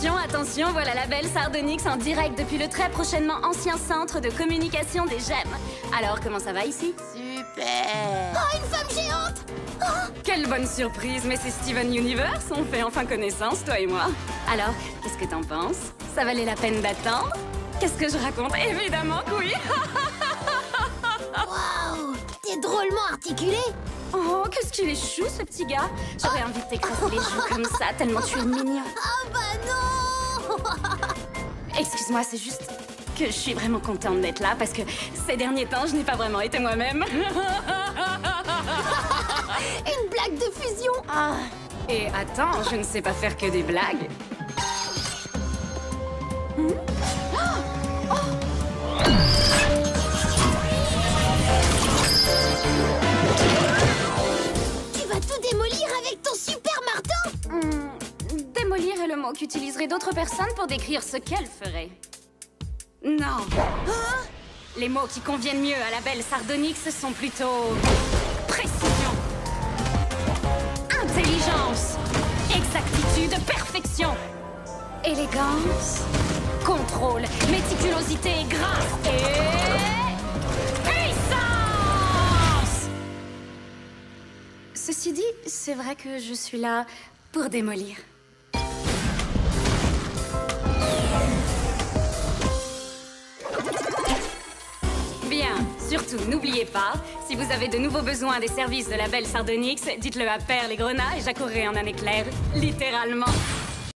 Attention, attention, voilà la belle Sardonyx en direct depuis le très prochainement ancien centre de communication des gemmes. Alors, comment ça va ici? Super! Oh, une femme géante! Oh, Quelle bonne surprise, mais c'est Steven Universe, on fait enfin connaissance, toi et moi. Alors, qu'est-ce que t'en penses? Ça valait la peine d'attendre? Qu'est-ce que je raconte? Évidemment que oui. waouh! T'es drôlement articulé! Oh, qu'est-ce qu'il est chou, ce petit gars. J'aurais envie de t'écraser les joues comme ça, tellement tu es mignon. Ah bah non! Excuse-moi, c'est juste que je suis vraiment contente d'être là parce que ces derniers temps, je n'ai pas vraiment été moi-même. Une blague de fusion! Ah. Et attends, je ne sais pas faire que des blagues. Tu vas tout démolir avec ton super marteau! Démolir est le mot qu'utiliseraient d'autres personnes pour décrire ce qu'elles feraient. Non. Les mots qui conviennent mieux à la belle Sardonyx sont plutôt... précision, intelligence, exactitude, perfection, élégance, contrôle, méticulosité, grâce et... puissance! Ceci dit, c'est vrai que je suis là pour démolir. Bien, surtout, n'oubliez pas, si vous avez de nouveaux besoins des services de la belle Sardonyx, dites-le à Perle et Grenat et j'accourrai en un éclair, littéralement.